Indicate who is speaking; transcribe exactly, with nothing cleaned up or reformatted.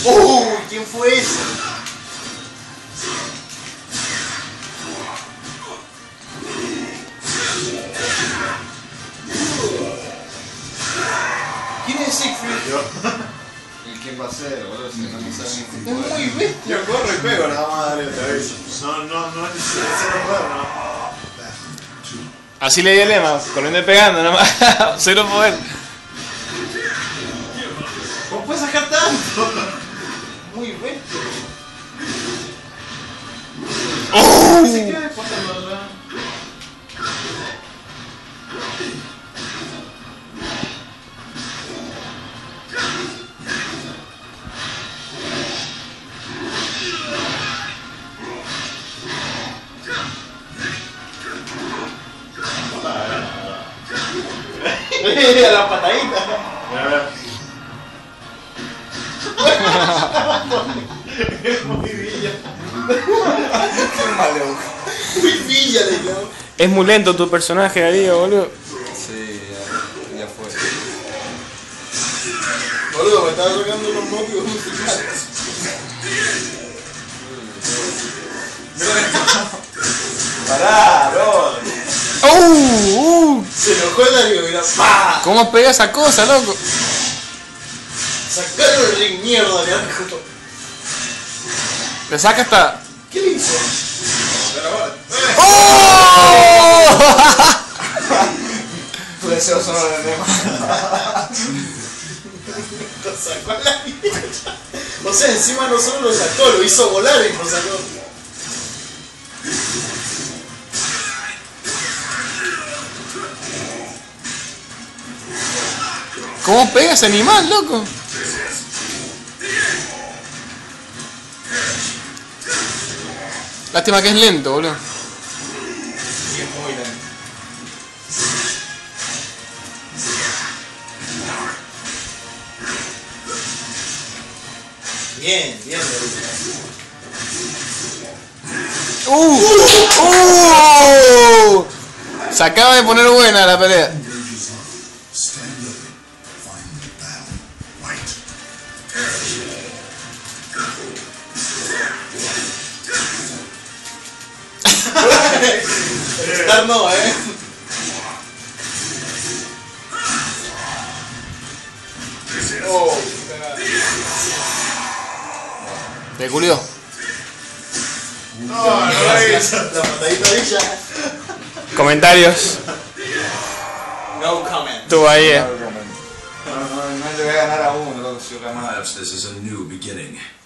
Speaker 1: ¡Uh! ¿Quién fue ese? ¿Quién es Siegfried?
Speaker 2: Yo.
Speaker 3: ¿Y quién va a ser, boludo? Si no sabe
Speaker 1: Es
Speaker 3: ningún poder.
Speaker 1: muy bestia.
Speaker 2: Yo corro y pego, nada más dale otra vez. No, no, no es cero poder, no.
Speaker 4: Así le di el lema, corriendo y pegando, nada más. Cero poder.
Speaker 1: ¿Cómo puedes sacar tanto? Muy bestia.
Speaker 4: ¡Oh!
Speaker 1: ¿Qué queda pasando allá? A la patadita.
Speaker 2: Mira, mira.
Speaker 1: Es muy villa.
Speaker 3: Qué malo.
Speaker 1: Muy villa le llamo.
Speaker 4: Es muy lento tu personaje, Darío, boludo.
Speaker 3: Sí, ya, ya fue.
Speaker 1: Boludo, me estaba tocando los motivos musicales.
Speaker 2: Pará, bro.
Speaker 4: ¡Uh! ¡Uh!
Speaker 1: Se enojó el Darío, mira. ¡Pah!
Speaker 4: ¿Cómo pega esa cosa, loco?
Speaker 1: Sacaron el ring, mierda, le arco.
Speaker 4: Le saca hasta...
Speaker 1: ¿Qué le hizo?
Speaker 4: ¡Oh!
Speaker 3: Tu deseo sonoro de Nemo.
Speaker 1: Lo sacó a la mierda. O sea, encima no solo lo sacó, lo hizo volar y lo sacó.
Speaker 4: ¿Cómo pega ese animal, loco? Lástima que es lento, boludo.
Speaker 1: Sí, es muy lento. Bien, bien, Darío.
Speaker 4: ¡Uh! ¡Uh! Se acaba de poner buena la pelea.
Speaker 1: Estar no, eh. Oh,
Speaker 4: Te culió.
Speaker 1: no, no la hizo. La patadita de ella.
Speaker 4: Comentarios.
Speaker 1: No comment.
Speaker 4: Tú ahí, eh.
Speaker 3: No, no, no le voy a ganar a uno, loco, si yo ganar.
Speaker 5: Perhaps this is a new beginning.